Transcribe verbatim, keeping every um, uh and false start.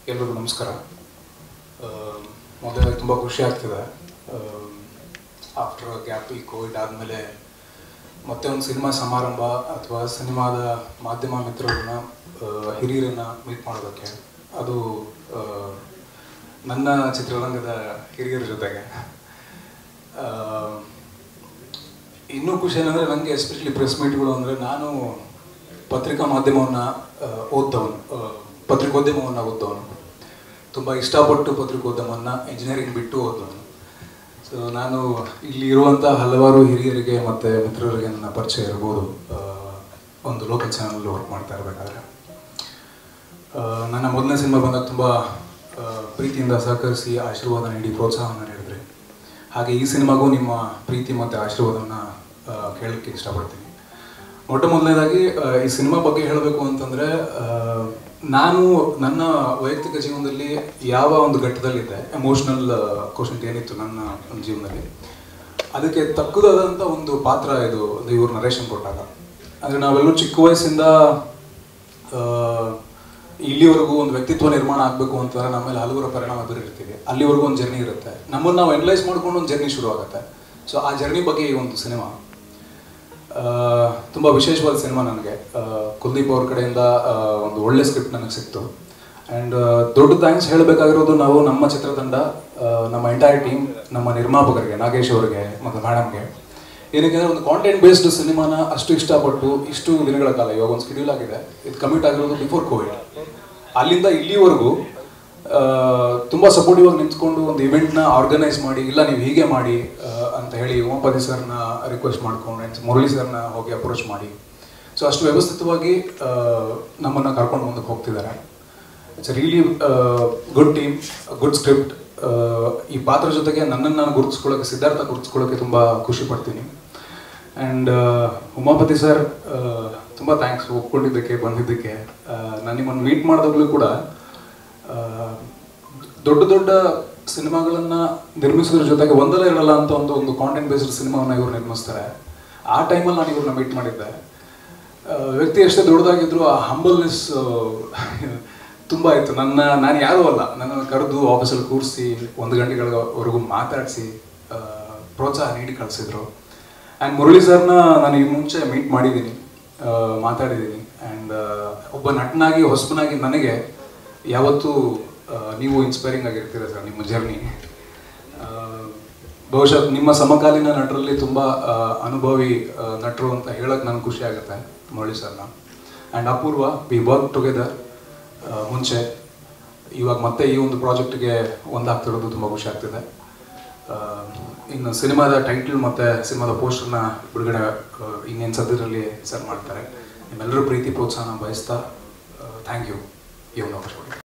ಎಲ್ಲರಿಗೂ ನಮಸ್ಕಾರ. ಮೊದಲೇ ತುಂಬ ಖುಷಿ ಆಗ್ತಿದೆ. ಆಫ್ಟರ್ ಗ್ಯಾಪ್ ಈ ಕೋವಿಡ್ ಆದಮೇಲೆ ಮತ್ತೆ ಒಂದು ಸಿನಿಮಾ ಸಮಾರಂಭ ಅಥವಾ ಸಿನಿಮಾದ ಮಾಧ್ಯಮ ಮಿತ್ರರನ್ನ ಹಿರಿಯರನ್ನ ಮೀಟ್ ಮಾಡೋದಕ್ಕೆ, ಅದು ನನ್ನ ಚಿತ್ರರಂಗದ ಹಿರಿಯರ ಜೊತೆಗೆ. ಇನ್ನೂ ಖುಷಿ ಏನಂದರೆ ನನಗೆ ಎಸ್ಪೆಷಲಿ ಪ್ರೆಸ್ ಮೀಟ್ಗಳು ಅಂದರೆ, ನಾನು ಪತ್ರಿಕಾ ಮಾಧ್ಯಮವನ್ನು ಓದ್ದವನು, ಪತ್ರಿಕೋದ್ಯಮವನ್ನು ಓದ್ದವನು, ತುಂಬ ಇಷ್ಟಪಟ್ಟು ಪತ್ರಿಕೋದ್ಯಮವನ್ನು ಇಂಜಿನಿಯರಿಂಗ್ ಬಿಟ್ಟು ಓದ್ದವನು. ಸೊ ನಾನು ಇಲ್ಲಿ ಇರುವಂಥ ಹಲವಾರು ಹಿರಿಯರಿಗೆ ಮತ್ತು ಮಿತ್ರರಿಗೆ ನನ್ನ ಪರಿಚಯ ಇರ್ಬೋದು ಒಂದು ಲೋಕಲ್ ಚಾನಲ್ ವರ್ಕ್ ಮಾಡ್ತಾ ಇರಬೇಕಾದ್ರೆ. ನನ್ನ ಮೊದಲನೇ ಸಿನಿಮಾ ಬಂದಾಗ ತುಂಬ ಪ್ರೀತಿಯಿಂದ ಸಹಕರಿಸಿ ಆಶೀರ್ವಾದ ನೀಡಿ ಪ್ರೋತ್ಸಾಹವನ್ನು ನೀಡಿದ್ರಿ. ಹಾಗೆ ಈ ಸಿನಿಮಾಗೂ ನಿಮ್ಮ ಪ್ರೀತಿ ಮತ್ತು ಆಶೀರ್ವಾದವನ್ನು ಕೇಳಲಿಕ್ಕೆ ಇಷ್ಟಪಡ್ತೀನಿ. ಮೊಟ್ಟ ಮೊದಲನೇದಾಗಿ ಈ ಸಿನಿಮಾ ಬಗ್ಗೆ ಹೇಳಬೇಕು ಅಂತಂದರೆ, ನಾನು ನನ್ನ ವೈಯಕ್ತಿಕ ಜೀವನದಲ್ಲಿ ಯಾವ ಒಂದು ಘಟ್ಟದಲ್ಲಿದ್ದೆ, ಎಮೋಷ್ನಲ್ ಕ್ವಶನ್ ಏನಿತ್ತು ನನ್ನ ಜೀವನದಲ್ಲಿ, ಅದಕ್ಕೆ ತಕ್ಕದಾದಂಥ ಒಂದು ಪಾತ್ರ ಇದು ಇವ್ರು ನರೇಶನ್ ಕೊಟ್ಟಾಗ. ಅಂದರೆ ನಾವೆಲ್ಲರೂ ಚಿಕ್ಕ ವಯಸ್ಸಿಂದ ಇಲ್ಲಿವರೆಗೂ ಒಂದು ವ್ಯಕ್ತಿತ್ವ ನಿರ್ಮಾಣ ಆಗಬೇಕು ಅಂತಂದರೆ ನಮ್ಮ ಮೇಲೆ ಹಲವಾರು ಪರಿಣಾಮ ಬೀರಿರ್ತೀವಿ. ಅಲ್ಲಿವರೆಗೂ ಒಂದು ಜರ್ನಿ ಇರುತ್ತೆ, ನಮ್ಮನ್ನು ನಾವು ಎನಲೈಸ್ ಮಾಡ್ಕೊಂಡು ಒಂದು ಜರ್ನಿ ಶುರು ಆಗುತ್ತೆ. ಸೊ ಆ ಜರ್ನಿ ಬಗ್ಗೆ ಈ ಒಂದು ಸಿನಿಮಾ ತುಂಬ ವಿಶೇಷವಾದ ಸಿನಿಮಾ. ನನಗೆ ಕುಲ್ದೀಪ್ ಅವ್ರ ಕಡೆಯಿಂದ ಒಂದು ಒಳ್ಳೆ ಸ್ಕ್ರಿಪ್ಟ್ ನನಗೆ ಸಿಕ್ತು. ಆ್ಯಂಡ್ ದೊಡ್ಡ ಥ್ಯಾಂಕ್ಸ್ ಹೇಳಬೇಕಾಗಿರೋದು ನಾವು ನಮ್ಮ ಚಿತ್ರತಂಡ, ನಮ್ಮ ಎಂಟೈರ್ ಟೀಮ್, ನಮ್ಮ ನಿರ್ಮಾಪಕರಿಗೆ, ನಾಗೇಶ್ ಅವರಿಗೆ ಮತ್ತು ಮೇಡಮ್ಗೆ. ಏನಕ್ಕೆ ಒಂದು ಕಾಂಟೆಂಟ್ ಬೇಸ್ಡ್ ಸಿನಿಮಾನ ಅಷ್ಟು ಇಷ್ಟಪಟ್ಟು ಇಷ್ಟು ದಿನಗಳ ಕಾಲ, ಇವಾಗ ಒಂದು ಸ್ಕೆಡ್ಯೂಲ್ ಆಗಿದೆ, ಇದು ಕಮಿಟ್ ಆಗಿರೋದು ಬಿಫೋರ್ ಕೋವಿಡ್, ಅಲ್ಲಿಂದ ಇಲ್ಲಿವರೆಗೂ ತುಂಬ ಸಪೋರ್ಟಿವ್ ಆಗಿ ನಿಂತ್ಕೊಂಡು ಒಂದು ಇವೆಂಟ್ನ ಆರ್ಗನೈಸ್ ಮಾಡಿ, ಇಲ್ಲ ನೀವು ಹೀಗೆ ಮಾಡಿ ಅಂತ ಹೇಳಿ ಉಮಾಪತಿ ಸರ್ನ ರಿಕ್ವೆಸ್ಟ್ ಮಾಡ್ಕೊಂಡು ಮುರಳಿ ಸರ್ನ ಹೋಗಿ ಅಪ್ರೋಚ್ ಮಾಡಿ, ಸೊ ಅಷ್ಟು ವ್ಯವಸ್ಥಿತವಾಗಿ ನಮ್ಮನ್ನು ಕರ್ಕೊಂಡು ಮುಂದಕ್ಕೆ ಹೋಗ್ತಿದ್ದಾರೆ. It's really good team, good script. ಈ ಪಾತ್ರ ಜೊತೆಗೆ ನನ್ನನ್ನು ನಾನು ಗುರುತಿಸ್ಕೊಳ್ಳೋಕ್ಕೆ, ಸಿದ್ಧಾರ್ಥ ಗುರುತಿಸ್ಕೊಳ್ಳೋಕ್ಕೆ ತುಂಬ ಖುಷಿ ಪಡ್ತೀನಿ. ಆ್ಯಂಡ್ ಉಮಾಪತಿ ಸರ್ ತುಂಬ ಥ್ಯಾಂಕ್ಸ್ ಒಪ್ಕೊಂಡಿದ್ದಕ್ಕೆ, ಬಂದಿದ್ದಕ್ಕೆ. ನಾನು ನಿಮ್ಮನ್ನು ಮೀಟ್ ಮಾಡಿದಾಗಲೂ ಕೂಡ ದೊಡ್ಡ ದೊಡ್ಡ ಸಿನಿಮಾಗಳನ್ನು ನಿರ್ಮಿಸೋದ್ರ ಜೊತೆಗೆ ಒಂದಲ್ಲ ಇರಲ್ಲ ಅಂತ ಒಂದು ಒಂದು ಕಾಂಟೆಂಟ್ ಬೇಸ್ಡ್ ಸಿನಿಮಾವನ್ನು ಇವರು ನಿರ್ಮಿಸ್ತಾರೆ. ಆ ಟೈಮಲ್ಲಿ ನಾನು ಇವ್ರನ್ನ ಮೀಟ್ ಮಾಡಿದ್ದೆ. ವ್ಯಕ್ತಿ ಎಷ್ಟೇ ದೊಡ್ಡದಾಗಿದ್ರು ಆ ಹಂಬಲ್ನೆಸ್ ತುಂಬ ಇತ್ತು. ನನ್ನ ನಾನು ಯಾರೂ ಅಲ್ಲ, ನನ್ನನ್ನು ಕರೆದು ಆಫೀಸಲ್ಲಿ ಕೂರಿಸಿ ಒಂದು ಗಂಟೆಗಳವರೆಗೂ ಮಾತಾಡಿಸಿ ಪ್ರೋತ್ಸಾಹ ನೀಡಿ ಕಳಿಸಿದ್ರು. ಆ್ಯಂಡ್ ಮುರಳಿ ಸರ್ನ ನಾನು ಈ ಮುಂಚೆ ಮೀಟ್ ಮಾಡಿದ್ದೀನಿ, ಮಾತಾಡಿದ್ದೀನಿ. ಆ್ಯಂಡ್ ಒಬ್ಬ ನಟನಾಗಿ, ಹೊಸಬನಾಗಿ ನನಗೆ ಯಾವತ್ತೂ ನೀವು ಇನ್ಸ್ಪೈರಿಂಗ್ ಆಗಿರ್ತೀರ ಸರ್, ನಿಮ್ಮ ಜರ್ನಿ. ಬಹುಶಃ ನಿಮ್ಮ ಸಮಕಾಲೀನ ನಟರಲ್ಲಿ ತುಂಬ ಅನುಭವಿ ನಟರು ಅಂತ ಹೇಳೋಕ್ಕೆ ನನಗೆ ಖುಷಿ ಆಗುತ್ತೆ ಮುರಳಿ ಸರ್ನ. And Apoorva, we work together ಮುಂಚೆ, ಇವಾಗ ಮತ್ತೆ ಈ ಒಂದು ಪ್ರಾಜೆಕ್ಟ್ಗೆ ಒಂದಾಗ್ತಿರೋದು ತುಂಬ ಖುಷಿ ಆಗ್ತಿದೆ. ಇನ್ನು ಸಿನಿಮಾದ ಟೈಟಲ್ ಮತ್ತು ಸಿನಿಮಾದ ಪೋಸ್ಟರ್ನ ಬಿಡುಗಡೆ ಇನ್ನೇನು ಸದ್ಯದಲ್ಲಿ ಸರ್ ಮಾಡ್ತಾರೆ. ನಿಮ್ಮೆಲ್ಲರೂ ಪ್ರೀತಿ ಪ್ರೋತ್ಸಾಹನ ಬಯಸ್ತಾ ಥ್ಯಾಂಕ್ ಯು ಈ ಒಂದು ಅವಕಾಶ.